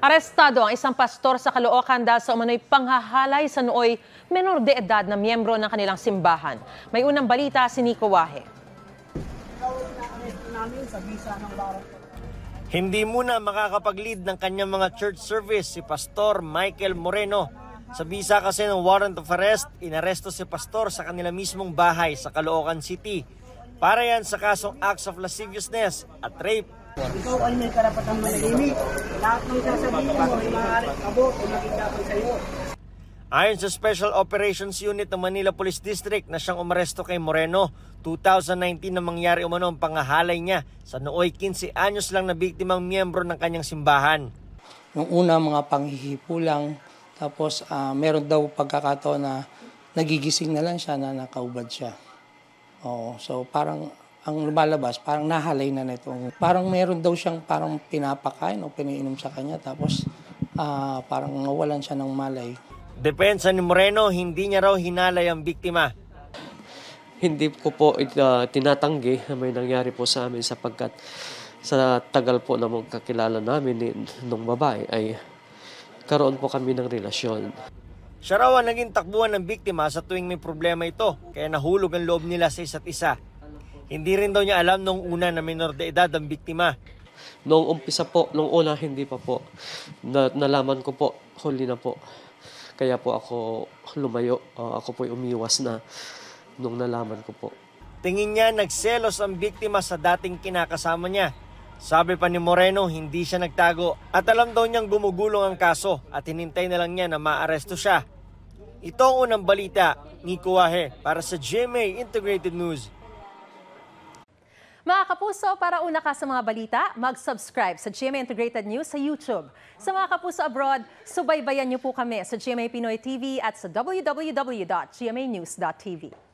Arestado ang isang pastor sa Caloocan dahil sa umano'y panghahalay sa nooy menor de edad na miyembro ng kanilang simbahan. May unang balita si Nico Wahe. Hindi muna makakapag-lead ng kanyang mga church service si Pastor Michael Moreno. Sa bisa kasi ng warrant of arrest, inaresto si Pastor sa kanila mismong bahay sa Caloocan City. Para yan sa kasong acts of lasciviousness at rape. Ikaw ay may karapatang manahimik. Lahat ng sasabihin mo ay maaaring abot o magigapon sa iyo. Ayon sa Special Operations Unit ng Manila Police District na siyang umaresto kay Moreno, 2019 na mangyari umano ang pangahalay niya sa nooy 15 anyos lang na biktimang miyembro ng kanyang simbahan. Yung una mga panghihipo lang, tapos meron daw pagkakataon na nagigising na lang siya na nakaubad siya. So parang ang lumalabas, parang nahalay na nito. Parang meron daw siyang parang pinapakain o pinainom sa kanya, tapos parang nawalan siya ng malay. Depensa ni Moreno, hindi niya raw hinalay ang biktima. Hindi ko po tinatanggi na may nangyari po sa amin sapagkat sa tagal po na magkakilala namin nung babae ay karoon po kami ng relasyon. Siya raw ang naging takbuhan ng biktima sa tuwing may problema ito, kaya nahulog ang loob nila sa isa't isa. Hindi rin daw niya alam nung una na minor de edad ang biktima. Noong umpisa po, nung una hindi pa po. Nalaman ko po, huli na po. Kaya po ako lumayo, ako po umiwas na nung nalaman ko po. Tingin niya nagselos ang biktima sa dating kinakasama niya. Sabi pa ni Moreno, hindi siya nagtago at alam daw niyang gumugulong ang kaso at hinintay na lang niya na maaresto siya. Ito ang unang balita, Nico Wahe para sa GMA Integrated News. Mga kapuso, para una ka sa mga balita, mag-subscribe sa GMA Integrated News sa YouTube. Sa mga kapuso abroad, subaybayan niyo po kami sa GMA Pinoy TV at sa www.gmanews.tv.